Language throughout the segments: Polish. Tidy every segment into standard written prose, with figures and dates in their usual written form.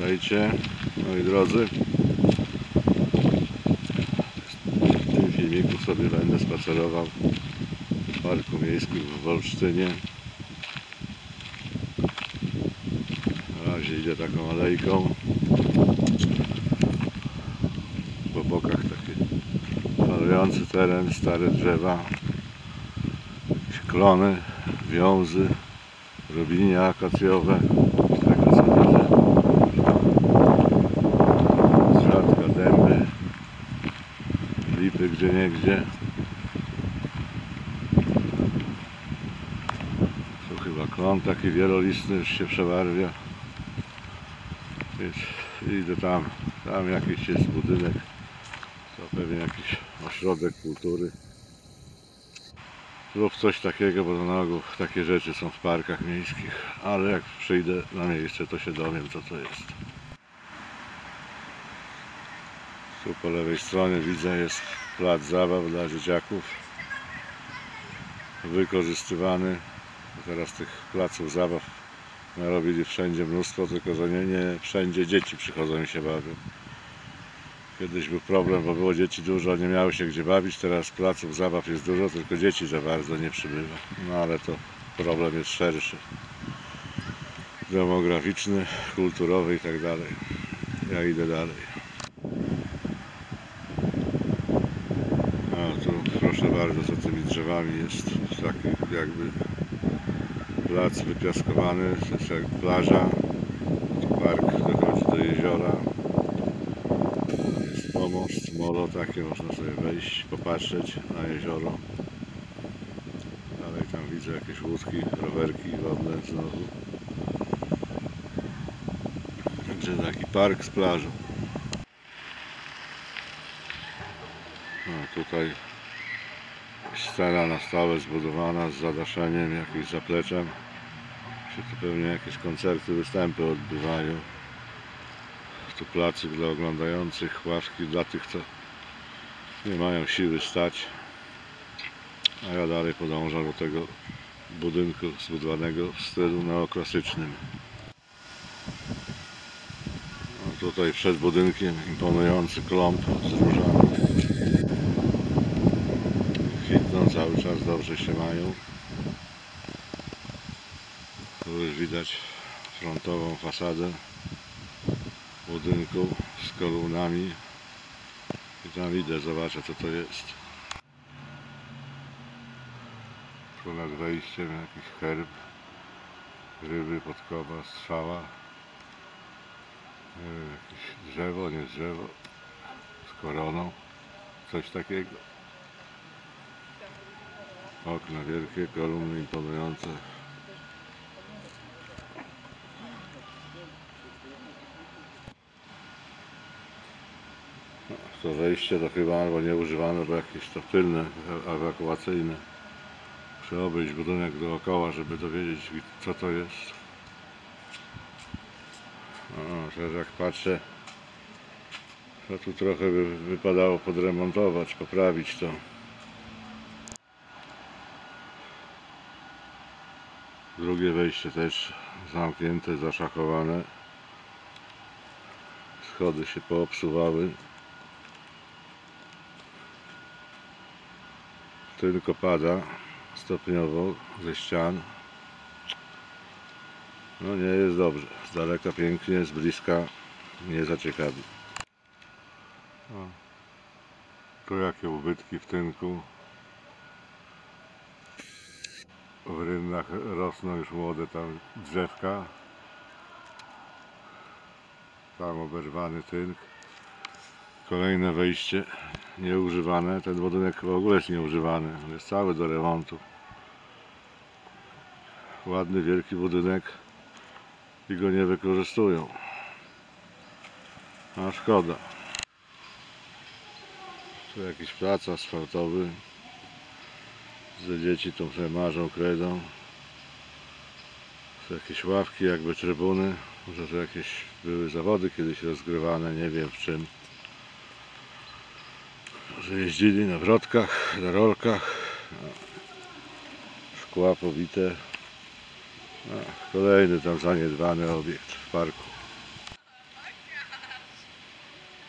Witajcie, moi drodzy. W tym filmiku sobie będę spacerował w parku miejskim w Olsztynie. Na razie idę taką alejką. Po bokach taki falujący teren, stare drzewa, klony, wiązy, robinie akacjowe. Z tego co widzę, z rzadka dęby, lipy gdzieniegdzie. Tu chyba klon taki wielolistny już się przebarwia. Więc idę tam jakiś jest budynek, to pewnie jakiś ośrodek kultury lub coś takiego, bo na ogół takie rzeczy są w parkach miejskich, ale jak przyjdę na miejsce, to się dowiem, co to jest. Tu po lewej stronie widzę, jest plac zabaw dla dzieciaków wykorzystywany. Teraz tych placów zabaw narobili wszędzie mnóstwo, tylko że nie wszędzie dzieci przychodzą i się bawią. Kiedyś był problem, bo było dzieci dużo, nie miały się gdzie bawić. Teraz placów zabaw jest dużo, tylko dzieci za bardzo nie przybywa. No ale to problem jest szerszy, demograficzny, kulturowy i tak dalej. Ja idę dalej. A tu proszę bardzo, za tymi drzewami jest taki jakby plac wypiaskowany, to jest jak plaża. Tu park dochodzi do jeziora. Jest pomost, molo takie, można sobie wejść, popatrzeć na jezioro. Dalej tam widzę jakieś łódki, rowerki wodne znowu. Także taki park z plażą. No, tutaj scena na stałe zbudowana z zadaszeniem, jakimś zapleczem. Tu pewnie jakieś koncerty, występy odbywają. Tu placyk dla oglądających, ławki dla tych, co nie mają siły stać. A ja dalej podążam do tego budynku zbudowanego w stylu neoklasycznym. No, tutaj przed budynkiem imponujący klomp z różami. Kwitną cały czas, dobrze się mają. Tu już widać frontową fasadę budynku z kolumnami. I tam idę, zobaczę, co to jest. Tu nad wejściem jakiś herb, ryby, podkowa, strzała. Nie wiem, jakieś drzewo, nie drzewo, z koroną, coś takiego. Okna wielkie, kolumny imponujące. To wejście to chyba albo nieużywane, bo jakieś to tylne, ewakuacyjne. Muszę obejść budynek dookoła, żeby dowiedzieć, co to jest. O, teraz jak patrzę, to tu trochę by wypadało podremontować, poprawić to. Drugie wejście też zamknięte, zaszachowane. Schody się poobsuwały. Tylko pada stopniowo ze ścian. No nie jest dobrze. Z daleka pięknie, z bliska nie zaciekawi. O, tu jakie ubytki w tynku. W rynnach rosną już młode tam drzewka. Tam oberwany tynk. Kolejne wejście nieużywane. Ten budynek w ogóle jest nieużywany. Jest cały do remontu. Ładny, wielki budynek i go nie wykorzystują. A szkoda. Tu jakiś plac asfaltowy. Że dzieci tu sobie marzą, kredą. Tu jakieś ławki, jakby trybuny. Może to jakieś były zawody kiedyś rozgrywane, nie wiem w czym. Może jeździli na wrotkach, na rolkach. Szkła pobite. Kolejny tam zaniedbany obiekt w parku.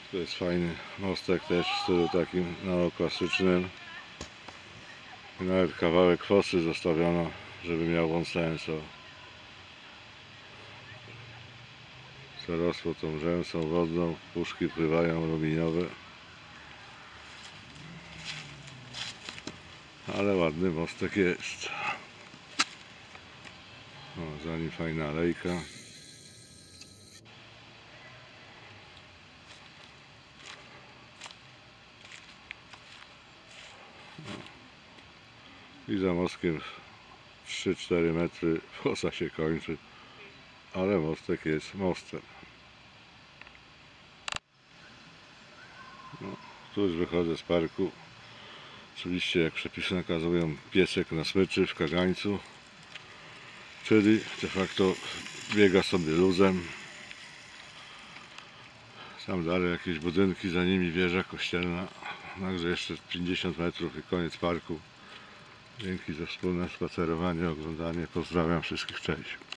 To jest fajny mostek też w stylu takim neoklasycznym. I nawet kawałek fosy zostawiono, żeby miał on sens. Zarosło tą rzęsą wodną, puszki pływają aluminiowe. Ale ładny mostek jest. O, za nim fajna alejka. I za mostkiem 3-4 metry fosa się kończy. Ale mostek jest mostem. No, tu już wychodzę z parku. Oczywiście, jak przepisy nakazują, piesek na smyczy w kagańcu, czyli de facto biega sobie luzem. Tam dalej jakieś budynki, za nimi wieża kościelna. Także jeszcze 50 metrów i koniec parku. Dzięki za wspólne spacerowanie, oglądanie. Pozdrawiam wszystkich, cześć.